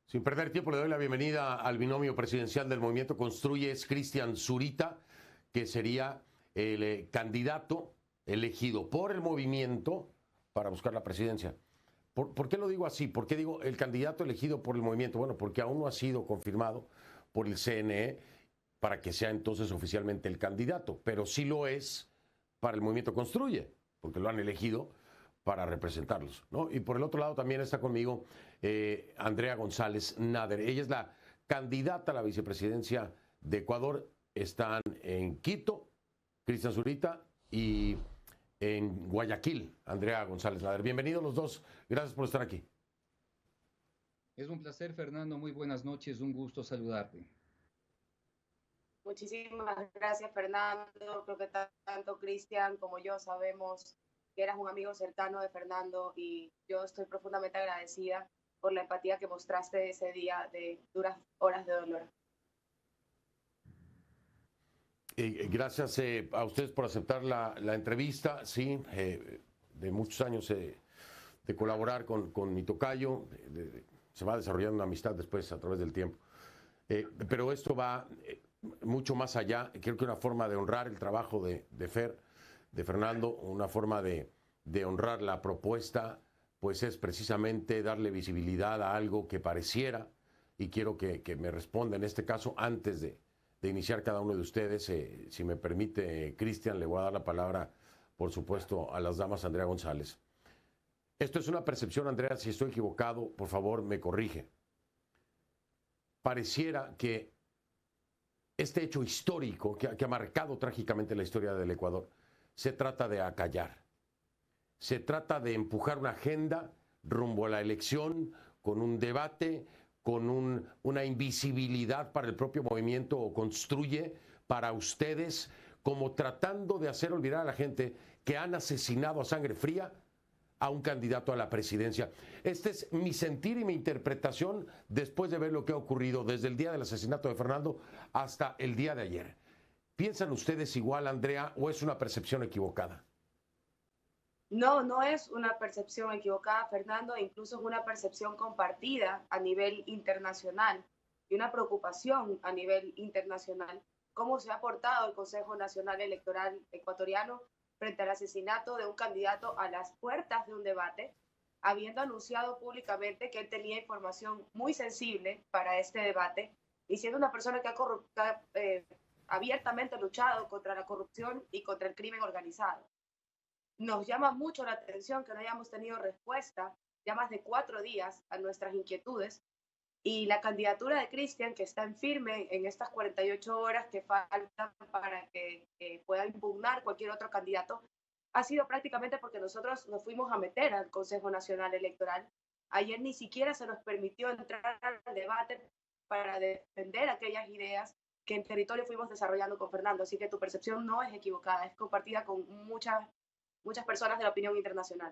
Sin perder tiempo, le doy la bienvenida al binomio presidencial del Movimiento Construye, es Cristian Zurita, que sería el candidato elegido por el movimiento para buscar la presidencia. ¿Por qué lo digo así? ¿Por qué digo el candidato elegido por el movimiento? Bueno, porque aún no ha sido confirmado por el CNE para que sea entonces oficialmente el candidato, pero sí lo es para el Movimiento Construye, porque lo han elegido para representarlos, ¿no? Y por el otro lado también está conmigo Andrea González Nader. Ella es la candidata a la vicepresidencia de Ecuador. Están en Quito, Cristian Zurita, y en Guayaquil, Andrea González Nader. Bienvenidos los dos. Gracias por estar aquí. Es un placer, Fernando. Muy buenas noches. Un gusto saludarte. Muchísimas gracias, Fernando. Creo que tanto Cristian como yo sabemos que eras un amigo cercano de Fernando y yo estoy profundamente agradecida por la empatía que mostraste ese día de duras horas de dolor. Gracias a ustedes por aceptar la entrevista, sí, de muchos años de colaborar con mi tocayo, se va desarrollando una amistad después a través del tiempo, pero esto va mucho más allá. Creo que una forma de honrar el trabajo de Fernando, una forma de honrar la propuesta, pues es precisamente darle visibilidad a algo que pareciera, y quiero que me responda en este caso antes de iniciar cada uno de ustedes. Si me permite, Cristian, le voy a dar la palabra, por supuesto, a las damas. Andrea González. Esto es una percepción, Andrea, si estoy equivocado, por favor, me corrige. Pareciera que este hecho histórico que ha marcado trágicamente la historia del Ecuador se trata de acallar. Se trata de empujar una agenda rumbo a la elección con un debate, con una invisibilidad para el propio movimiento o Construye, para ustedes, como tratando de hacer olvidar a la gente que han asesinado a sangre fría a un candidato a la presidencia. Este es mi sentir y mi interpretación después de ver lo que ha ocurrido desde el día del asesinato de Fernando hasta el día de ayer. ¿Piensan ustedes igual, Andrea, o es una percepción equivocada? No, no es una percepción equivocada, Fernando, incluso es una percepción compartida a nivel internacional y una preocupación a nivel internacional. ¿Cómo se ha portado el Consejo Nacional Electoral ecuatoriano frente al asesinato de un candidato a las puertas de un debate, habiendo anunciado públicamente que él tenía información muy sensible para este debate y siendo una persona que ha abiertamente luchado contra la corrupción y contra el crimen organizado? Nos llama mucho la atención que no hayamos tenido respuesta ya más de 4 días a nuestras inquietudes, y la candidatura de Cristian, que está en firme en estas 48 horas que faltan para que pueda impugnar cualquier otro candidato, ha sido prácticamente porque nosotros nos fuimos a meter al Consejo Nacional Electoral. Ayer ni siquiera se nos permitió entrar al debate para defender aquellas ideas que en territorio fuimos desarrollando con Fernando. Así que tu percepción no es equivocada, es compartida con muchas personas de la opinión internacional.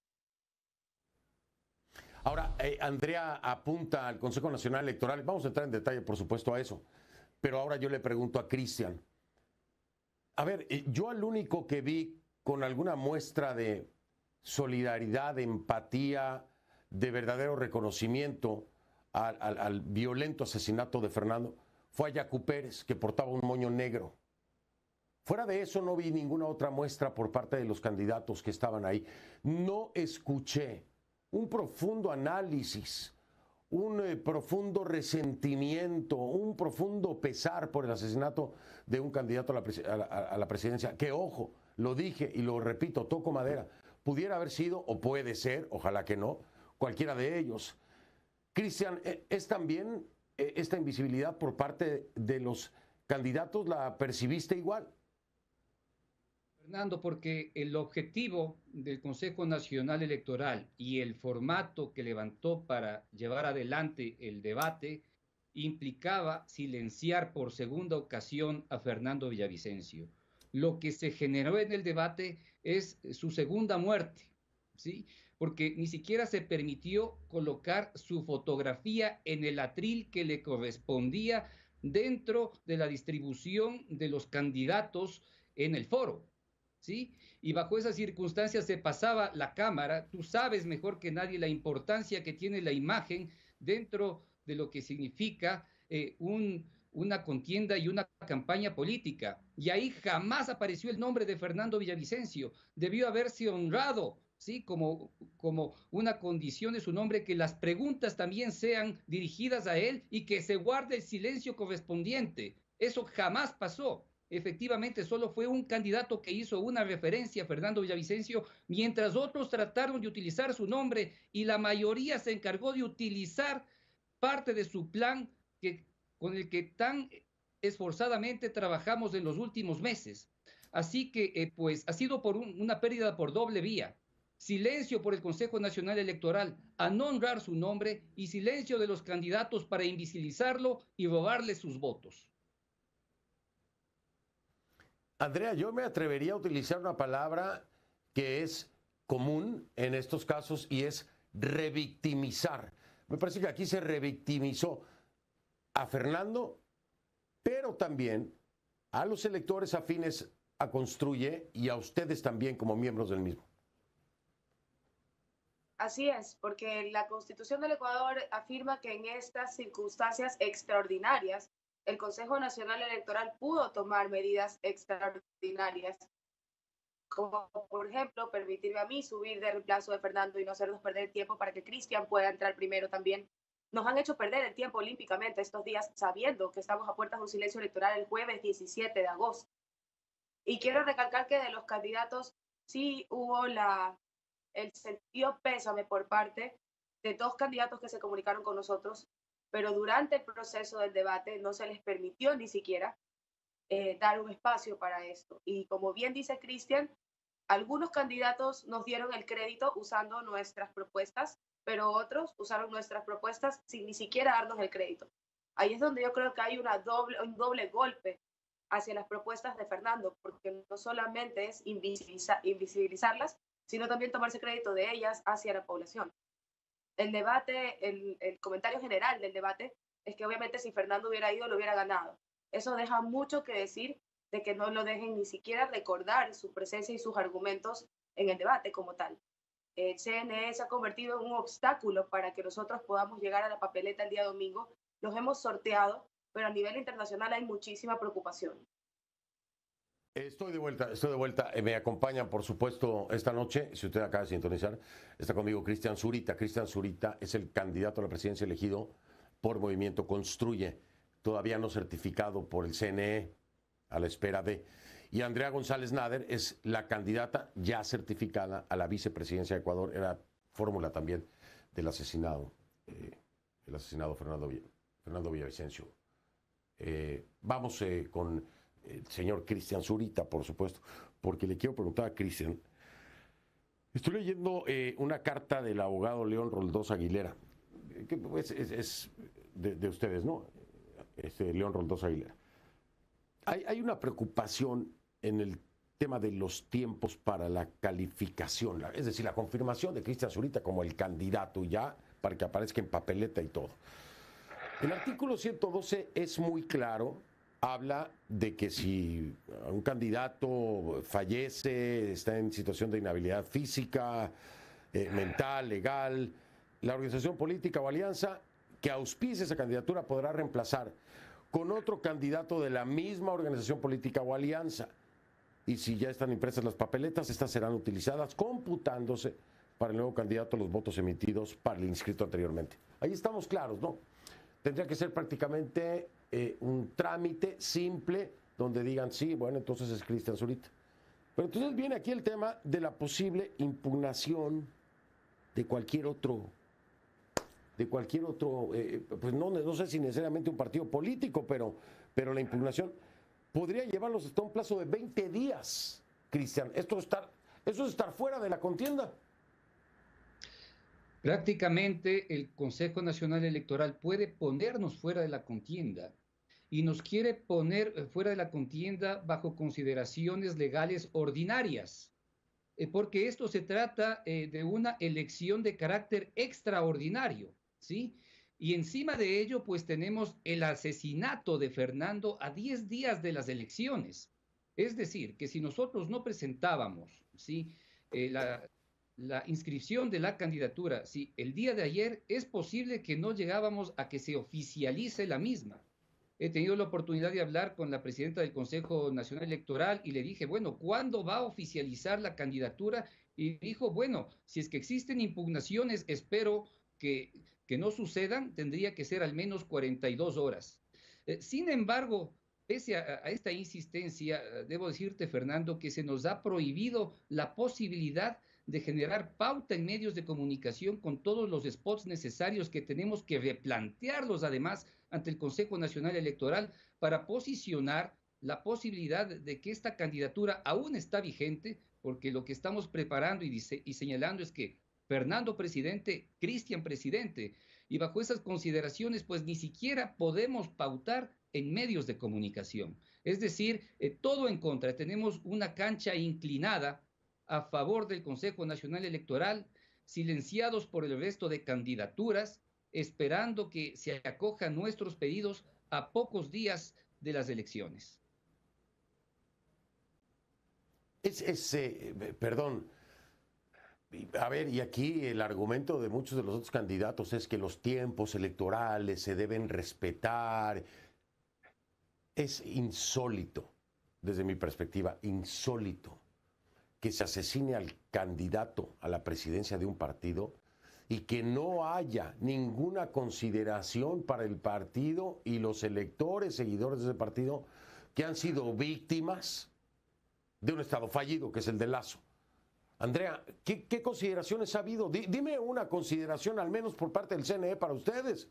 Ahora, Andrea apunta al Consejo Nacional Electoral. Vamos a entrar en detalle, por supuesto, a eso. Pero ahora yo le pregunto a Cristian. A ver, yo al único que vi con alguna muestra de solidaridad, de empatía, de verdadero reconocimiento al violento asesinato de Fernando fue a Yacu Pérez, que portaba un moño negro. Fuera de eso no vi ninguna otra muestra por parte de los candidatos que estaban ahí. No escuché un profundo análisis, un profundo resentimiento, un profundo pesar por el asesinato de un candidato a la presidencia, que, ojo, lo dije y lo repito, toco madera, pudiera haber sido, o puede ser, ojalá que no, cualquiera de ellos. Cristian, ¿es también esta invisibilidad por parte de los candidatos, la percibiste igual? Fernando, porque el objetivo del Consejo Nacional Electoral y el formato que levantó para llevar adelante el debate implicaba silenciar por segunda ocasión a Fernando Villavicencio. Lo que se generó en el debate es su segunda muerte, ¿sí? Porque ni siquiera se permitió colocar su fotografía en el atril que le correspondía dentro de la distribución de los candidatos en el foro, ¿sí? Y bajo esas circunstancias se pasaba la cámara. Tú sabes mejor que nadie la importancia que tiene la imagen dentro de lo que significa una contienda y una campaña política. Y ahí jamás apareció el nombre de Fernando Villavicencio. Debió haberse honrado, ¿sí? Como una condición de su nombre, que las preguntas también sean dirigidas a él y que se guarde el silencio correspondiente. Eso jamás pasó. Efectivamente, solo fue un candidato que hizo una referencia a Fernando Villavicencio, mientras otros trataron de utilizar su nombre y la mayoría se encargó de utilizar parte de su plan con el que tan esforzadamente trabajamos en los últimos meses. Así que, pues, ha sido una pérdida por doble vía. Silencio por el Consejo Nacional Electoral a no honrar su nombre y silencio de los candidatos para invisibilizarlo y robarle sus votos. Andrea, yo me atrevería a utilizar una palabra que es común en estos casos y es revictimizar. Me parece que aquí se revictimizó a Fernando, pero también a los electores afines a Construye y a ustedes también como miembros del mismo. Así es, porque la Constitución del Ecuador afirma que en estas circunstancias extraordinarias, el Consejo Nacional Electoral pudo tomar medidas extraordinarias, como por ejemplo permitirme a mí subir de reemplazo de Fernando y no hacernos perder tiempo para que Cristian pueda entrar primero también. Nos han hecho perder el tiempo olímpicamente estos días sabiendo que estamos a puertas de un silencio electoral el jueves 17 de agosto. Y quiero recalcar que de los candidatos sí hubo el sentido pésame por parte de 2 candidatos que se comunicaron con nosotros, pero durante el proceso del debate no se les permitió ni siquiera dar un espacio para esto. Y como bien dice Cristian, algunos candidatos nos dieron el crédito usando nuestras propuestas, pero otros usaron nuestras propuestas sin ni siquiera darnos el crédito. Ahí es donde yo creo que hay un doble golpe hacia las propuestas de Fernando, porque no solamente es invisibilizarlas, sino también tomarse crédito de ellas hacia la población. El debate, el comentario general del debate es que obviamente si Fernando hubiera ido, lo hubiera ganado. Eso deja mucho que decir de que no lo dejen ni siquiera recordar su presencia y sus argumentos en el debate como tal. El CNE se ha convertido en un obstáculo para que nosotros podamos llegar a la papeleta el día domingo. Los hemos sorteado, pero a nivel internacional hay muchísima preocupación. Estoy de vuelta. Me acompañan, por supuesto, esta noche, si usted acaba de sintonizar, está conmigo Cristian Zurita. Cristian Zurita es el candidato a la presidencia elegido por Movimiento Construye, todavía no certificado por el CNE, a la espera de. Y Andrea González Nader es la candidata ya certificada a la vicepresidencia de Ecuador, era fórmula también del asesinado, Fernando Villavicencio. Vamos con el señor Cristian Zurita, por supuesto, porque le quiero preguntar a Cristian. Estoy leyendo una carta del abogado León Roldós Aguilera, que es de ustedes, ¿no? León Roldós Aguilera. Hay una preocupación en el tema de los tiempos para la calificación, es decir, la confirmación de Cristian Zurita como el candidato ya, para que aparezca en papeleta y todo. El artículo 112 es muy claro, habla de que si un candidato fallece, está en situación de inhabilidad física, mental, legal, la organización política o alianza que auspice esa candidatura podrá reemplazar con otro candidato de la misma organización política o alianza. Y si ya están impresas las papeletas, estas serán utilizadas computándose para el nuevo candidato los votos emitidos para el inscrito anteriormente. Ahí estamos claros, ¿no? Tendría que ser prácticamente un trámite simple donde digan, sí, bueno, entonces es Cristian Zurita. Pero entonces viene aquí el tema de la posible impugnación de cualquier otro, pues no sé si necesariamente un partido político, pero la impugnación podría llevarlos hasta un plazo de 20 días, Cristian. Eso es estar fuera de la contienda. Prácticamente el Consejo Nacional Electoral puede ponernos fuera de la contienda y nos quiere poner fuera de la contienda bajo consideraciones legales ordinarias, porque esto se trata de una elección de carácter extraordinario, ¿sí? Y encima de ello, pues tenemos el asesinato de Fernando a 10 días de las elecciones. Es decir, que si nosotros no presentábamos, ¿sí? la inscripción de la candidatura, si el día de ayer es posible que no llegábamos a que se oficialice la misma. He tenido la oportunidad de hablar con la presidenta del Consejo Nacional Electoral y le dije, bueno, ¿cuándo va a oficializar la candidatura? Y dijo, bueno, si es que existen impugnaciones, espero que no sucedan, tendría que ser al menos 42 horas. Sin embargo, pese a esta insistencia, debo decirte, Fernando, que se nos ha prohibido la posibilidad de generar pauta en medios de comunicación con todos los spots necesarios que tenemos que replantearlos además ante el Consejo Nacional Electoral para posicionar la posibilidad de que esta candidatura aún está vigente, porque lo que estamos preparando y señalando es que Fernando presidente, Cristian presidente, y bajo esas consideraciones pues ni siquiera podemos pautar en medios de comunicación. Es decir, todo en contra. Tenemos una cancha inclinada a favor del Consejo Nacional Electoral, silenciados por el resto de candidaturas, esperando que se acojan nuestros pedidos a pocos días de las elecciones. Perdón, a ver, y aquí el argumento de muchos de los otros candidatos es que los tiempos electorales se deben respetar. Es insólito, desde mi perspectiva, insólito que se asesine al candidato a la presidencia de un partido y que no haya ninguna consideración para el partido y los electores, seguidores de ese partido, que han sido víctimas de un Estado fallido, que es el de Lazo. Andrea, ¿qué consideraciones ha habido? Dime una consideración, al menos por parte del CNE, para ustedes.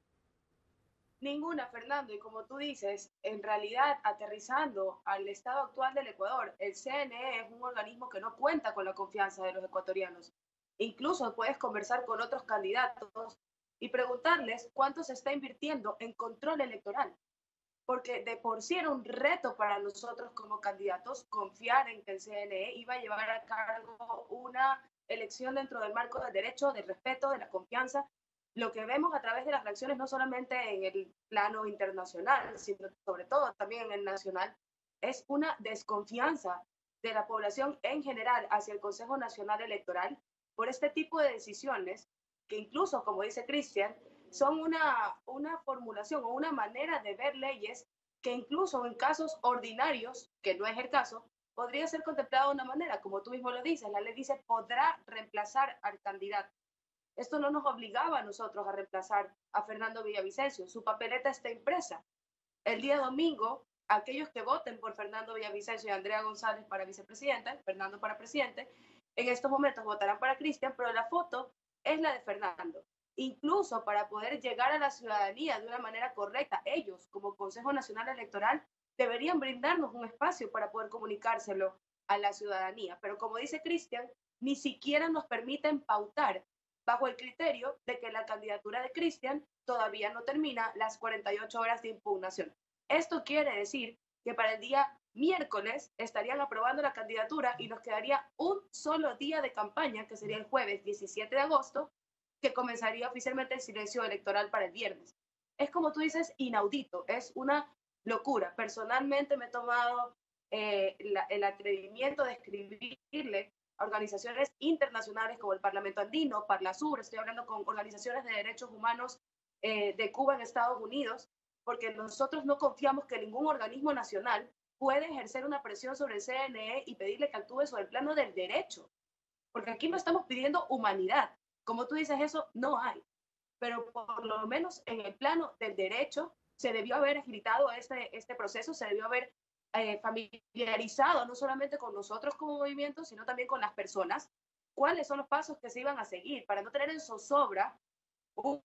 Ninguna, Fernando, y como tú dices, en realidad, aterrizando al estado actual del Ecuador, el CNE es un organismo que no cuenta con la confianza de los ecuatorianos. Incluso puedes conversar con otros candidatos y preguntarles cuánto se está invirtiendo en control electoral, porque de por sí era un reto para nosotros como candidatos confiar en que el CNE iba a llevar a cargo una elección dentro del marco del derecho, del respeto, de la confianza. Lo que vemos a través de las reacciones, no solamente en el plano internacional, sino sobre todo también en el nacional, es una desconfianza de la población en general hacia el Consejo Nacional Electoral por este tipo de decisiones que incluso, como dice Cristian, son una formulación o una manera de ver leyes que incluso en casos ordinarios, que no es el caso, podría ser contemplado de una manera, como tú mismo lo dices, la ley dice podrá reemplazar al candidato. Esto no nos obligaba a nosotros a reemplazar a Fernando Villavicencio, su papeleta está impresa. El día domingo, aquellos que voten por Fernando Villavicencio y Andrea González para vicepresidenta, Fernando para presidente, en estos momentos votarán para Cristian, pero la foto es la de Fernando. Incluso para poder llegar a la ciudadanía de una manera correcta, ellos, como Consejo Nacional Electoral, deberían brindarnos un espacio para poder comunicárselo a la ciudadanía. Pero como dice Cristian, ni siquiera nos permiten pautar bajo el criterio de que la candidatura de Cristian todavía no termina las 48 horas de impugnación. Esto quiere decir que para el día miércoles estarían aprobando la candidatura y nos quedaría un solo día de campaña, que sería el jueves 17 de agosto, que comenzaría oficialmente el silencio electoral para el viernes. Es como tú dices, inaudito, es una locura. Personalmente me he tomado el atrevimiento de escribirle a organizaciones internacionales como el Parlamento Andino, Parlasur, estoy hablando con organizaciones de derechos humanos de Cuba en Estados Unidos, porque nosotros no confiamos que ningún organismo nacional puede ejercer una presión sobre el CNE y pedirle que actúe sobre el plano del derecho, porque aquí no estamos pidiendo humanidad. Como tú dices, eso no hay, pero por lo menos en el plano del derecho se debió haber agilitado este proceso, se debió haber familiarizado no solamente con nosotros como movimiento, sino también con las personas, cuáles son los pasos que se iban a seguir para no tener en zozobra un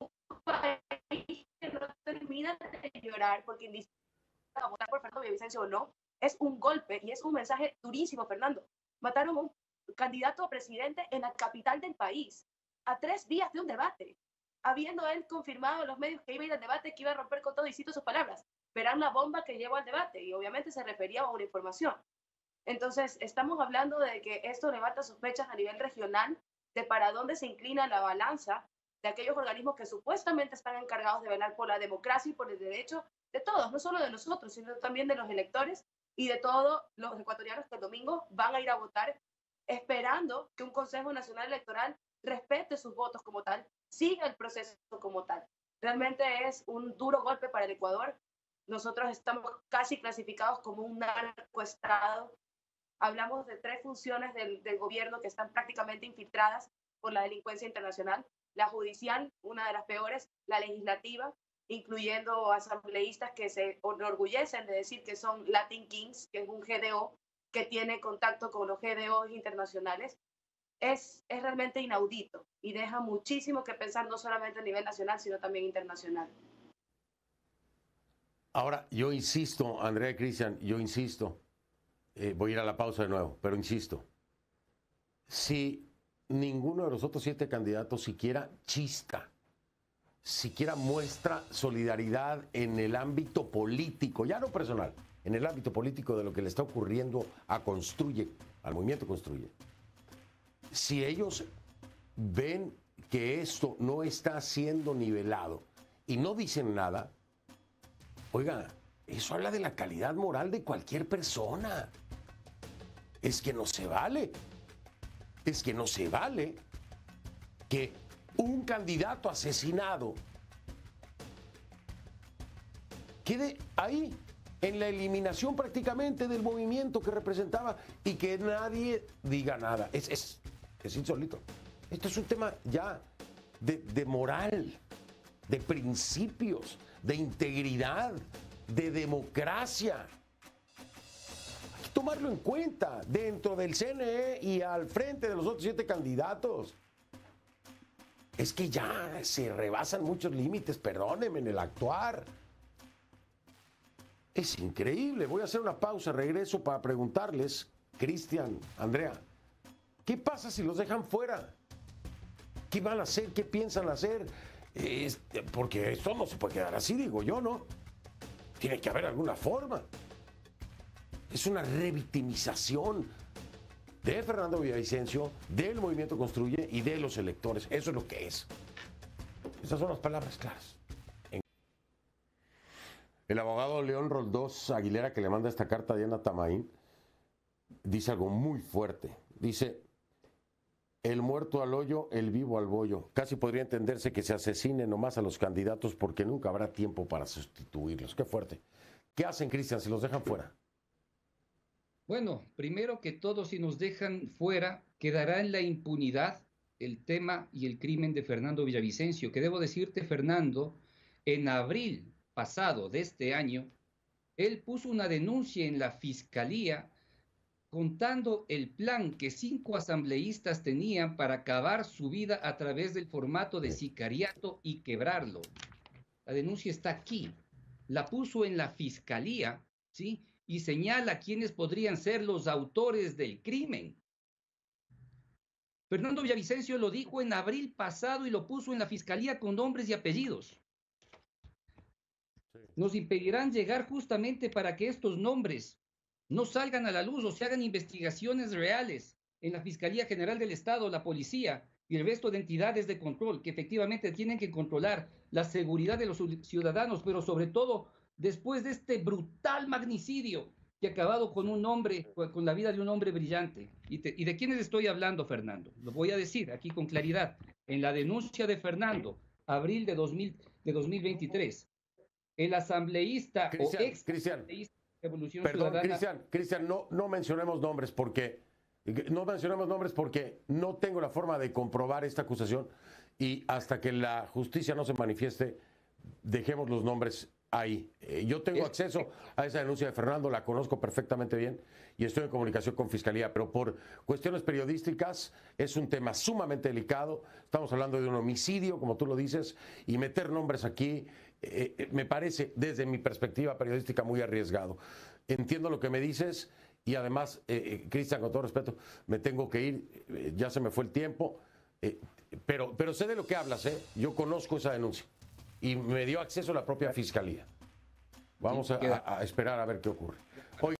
país que no termina de llorar porque indistinto a votar por Fernando Villavicencio o no, es un golpe y es un mensaje durísimo, Fernando. Mataron a un candidato a presidente en la capital del país a 3 días de un debate, habiendo él confirmado en los medios que iba a ir al debate, que iba a romper con todo y cito sus palabras, verán la bomba que llevó al debate, y obviamente se refería a una información. Entonces, estamos hablando de que esto levanta sospechas a nivel regional de para dónde se inclina la balanza de aquellos organismos que supuestamente están encargados de velar por la democracia y por el derecho de todos, no solo de nosotros, sino también de los electores y de todos los ecuatorianos que el domingo van a ir a votar esperando que un Consejo Nacional Electoral respete sus votos como tal, siga el proceso como tal. Realmente es un duro golpe para el Ecuador. Nosotros estamos casi clasificados como un narcoestado. Hablamos de 3 funciones del gobierno que están prácticamente infiltradas por la delincuencia internacional. La judicial, una de las peores, la legislativa, incluyendo asambleístas que se enorgullecen de decir que son Latin Kings, que es un GDO que tiene contacto con los GDOs internacionales. Es realmente inaudito y deja muchísimo que pensar, no solamente a nivel nacional, sino también internacional. Ahora, yo insisto, Andrea y Cristian, yo insisto, voy a ir a la pausa de nuevo, pero insisto, si ninguno de los otros 7 candidatos siquiera chista, siquiera muestra solidaridad en el ámbito político, ya no personal, en el ámbito político de lo que le está ocurriendo a Construye, al movimiento Construye. Si ellos ven que esto no está siendo nivelado y no dicen nada, oiga, eso habla de la calidad moral de cualquier persona. Es que no se vale. Es que no se vale que un candidato asesinado quede ahí, en la eliminación prácticamente del movimiento que representaba y que nadie diga nada. Es insólito. Esto es un tema ya de moral, de principios, de integridad, de democracia. Hay que tomarlo en cuenta dentro del CNE y al frente de los otros 7 candidatos. Es que ya se rebasan muchos límites, perdónenme, en el actuar. Es increíble. Voy a hacer una pausa, regreso para preguntarles, Cristian, Andrea, ¿qué pasa si los dejan fuera? ¿Qué van a hacer? ¿Qué piensan hacer? Porque esto no se puede quedar así, digo yo, ¿no? Tiene que haber alguna forma. Es una revictimización de Fernando Villavicencio, del movimiento Construye y de los electores. Eso es lo que es. Esas son las palabras claras. El abogado León Roldós Aguilera, que le manda esta carta a Diana Tamaín, dice algo muy fuerte. Dice: el muerto al hoyo, el vivo al bollo. Casi podría entenderse que se asesine nomás a los candidatos porque nunca habrá tiempo para sustituirlos. Qué fuerte. ¿Qué hacen, Cristian, si los dejan fuera? Bueno, primero que todo, si nos dejan fuera, quedará en la impunidad el tema y el crimen de Fernando Villavicencio, que debo decirte, Fernando, en abril pasado de este año, él puso una denuncia en la fiscalía contando el plan que 5 asambleístas tenían para acabar su vida a través del formato de sicariato y quebrarlo. La denuncia está aquí. La puso en la fiscalía, ¿sí? Y señala quiénes podrían ser los autores del crimen. Fernando Villavicencio lo dijo en abril pasado y lo puso en la fiscalía con nombres y apellidos. Nos impedirán llegar justamente para que estos nombres no salgan a la luz o se hagan investigaciones reales en la Fiscalía General del Estado, la policía y el resto de entidades de control que efectivamente tienen que controlar la seguridad de los ciudadanos, pero sobre todo después de este brutal magnicidio que ha acabado con un hombre, con la vida de un hombre brillante. ¿Y de quiénes estoy hablando, Fernando? Lo voy a decir aquí con claridad. En la denuncia de Fernando, abril de 2023, el asambleísta o ex asambleísta de Revolución Ciudadana. Cristian, no mencionemos nombres porque no tengo la forma de comprobar esta acusación y hasta que la justicia no se manifieste, dejemos los nombres ahí. Yo tengo acceso a esa denuncia de Fernando, la conozco perfectamente bien y estoy en comunicación con Fiscalía, pero por cuestiones periodísticas es un tema sumamente delicado. Estamos hablando de un homicidio, como tú lo dices, y meter nombres aquí me parece, desde mi perspectiva periodística, muy arriesgado. Entiendo lo que me dices y además, Cristian, con todo respeto, me tengo que ir, ya se me fue el tiempo, pero sé de lo que hablas, yo conozco esa denuncia y me dio acceso a la propia Fiscalía. Vamos a esperar a ver qué ocurre.